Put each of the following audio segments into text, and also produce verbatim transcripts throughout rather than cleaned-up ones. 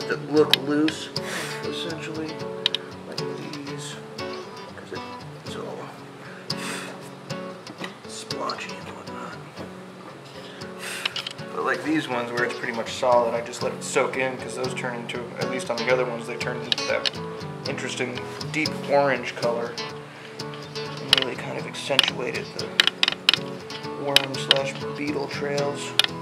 ones that look loose, essentially, like these, because it's all splotchy and whatnot. But like these ones where it's pretty much solid, I just let it soak in, because those turn into, at least on the other ones, they turn into that interesting deep orange color and really kind of accentuated the worm slash beetle trails.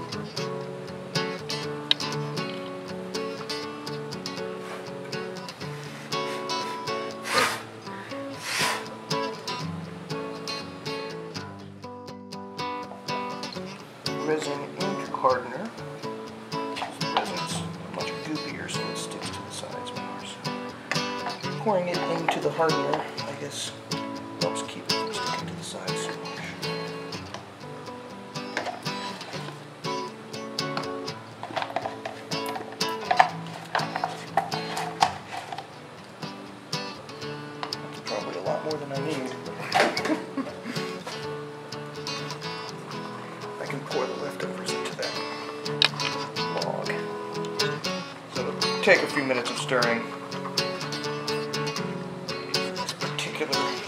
Resin ink hardener. The resin's much goopier, so it sticks to the sides more. So pouring it into the hardener, I guess, helps keep it from sticking to the sides so much. Probably a lot more than I need. I can pour the leftovers into that log. So it'll take a few minutes of stirring. This particular